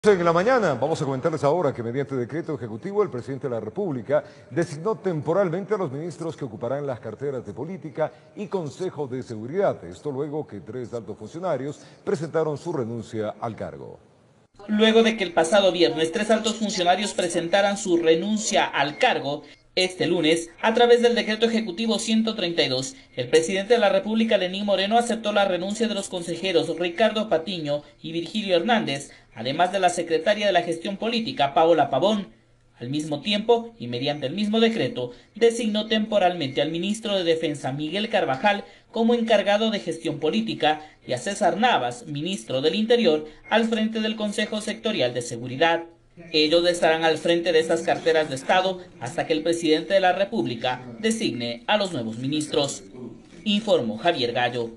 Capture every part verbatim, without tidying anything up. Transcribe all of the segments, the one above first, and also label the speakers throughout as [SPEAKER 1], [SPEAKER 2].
[SPEAKER 1] En la mañana vamos a comentarles ahora que mediante decreto ejecutivo el presidente de la República designó temporalmente a los ministros que ocuparán las carteras de Política y Consejo de Seguridad. Esto luego que tres altos funcionarios presentaron su renuncia al cargo.
[SPEAKER 2] Luego de que el pasado viernes tres altos funcionarios presentaran su renuncia al cargo, este lunes, a través del decreto ejecutivo ciento treinta y dos, el presidente de la República, Lenín Moreno, aceptó la renuncia de los consejeros Ricardo Patiño y Virgilio Hernández, además de la secretaria de la Gestión Política, Paola Pavón. Al mismo tiempo, y mediante el mismo decreto, designó temporalmente al ministro de Defensa, Miguel Carvajal, como encargado de Gestión Política, y a César Navas, ministro del Interior, al frente del Consejo Sectorial de Seguridad. Ellos estarán al frente de estas carteras de Estado hasta que el presidente de la República designe a los nuevos ministros. Informó Javier Gallo.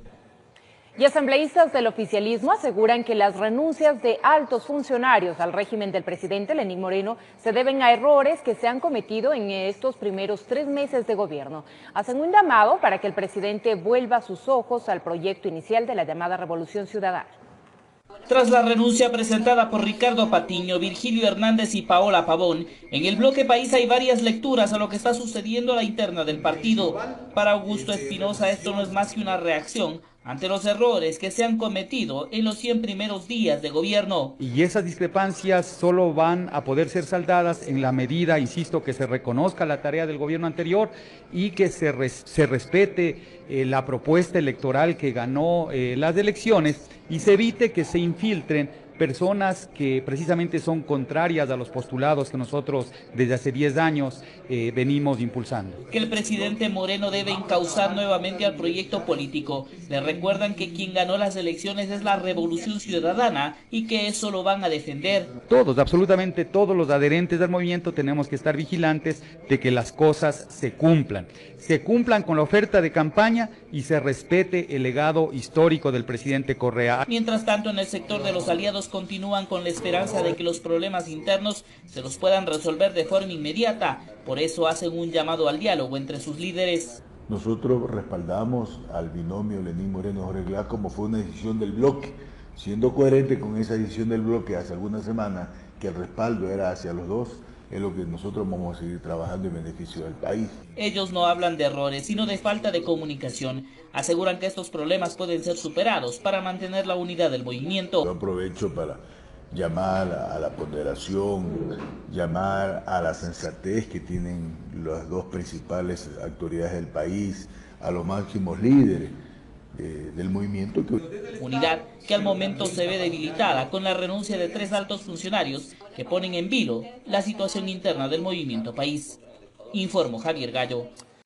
[SPEAKER 3] Y asambleístas del oficialismo aseguran que las renuncias de altos funcionarios al régimen del presidente Lenín Moreno se deben a errores que se han cometido en estos primeros tres meses de gobierno. Hacen un llamado para que el presidente vuelva sus ojos al proyecto inicial de la llamada Revolución Ciudadana.
[SPEAKER 2] Tras la renuncia presentada por Ricardo Patiño, Virgilio Hernández y Paola Pavón, en el bloque país hay varias lecturas a lo que está sucediendo a la interna del partido. Para Augusto Espinosa esto no es más que una reacción ante los errores que se han cometido en los cien primeros días de gobierno.
[SPEAKER 4] Y esas discrepancias solo van a poder ser saldadas en la medida, insisto, que se reconozca la tarea del gobierno anterior y que se, res, se respete eh, la propuesta electoral que ganó eh, las elecciones y se evite que se infiltren personas que precisamente son contrarias a los postulados que nosotros desde hace diez años eh, venimos impulsando.
[SPEAKER 2] Que el presidente Moreno debe encauzar nuevamente al proyecto político. Le recuerdan que quien ganó las elecciones es la Revolución Ciudadana y que eso lo van a defender.
[SPEAKER 4] Todos, absolutamente todos los adherentes del movimiento tenemos que estar vigilantes de que las cosas se cumplan. Se cumplan con la oferta de campaña y se respete el legado histórico del presidente Correa.
[SPEAKER 2] Mientras tanto, en el sector de los aliados continúan con la esperanza de que los problemas internos se los puedan resolver de forma inmediata. Por eso hacen un llamado al diálogo entre sus líderes.
[SPEAKER 5] Nosotros respaldamos al binomio Lenín Moreno-Jorge Glass como fue una decisión del bloque, siendo coherente con esa decisión del bloque hace algunas semanas que el respaldo era hacia los dos. Es lo que nosotros vamos a seguir trabajando en beneficio del país.
[SPEAKER 2] Ellos no hablan de errores, sino de falta de comunicación. Aseguran que estos problemas pueden ser superados para mantener la unidad del movimiento.
[SPEAKER 5] Yo aprovecho para llamar a la ponderación, llamar a la sensatez que tienen las dos principales autoridades del país, a los máximos líderes Eh, del movimiento. Que...
[SPEAKER 2] Unidad que al momento se ve debilitada con la renuncia de tres altos funcionarios que ponen en vilo la situación interna del movimiento país. Informó Javier Gallo.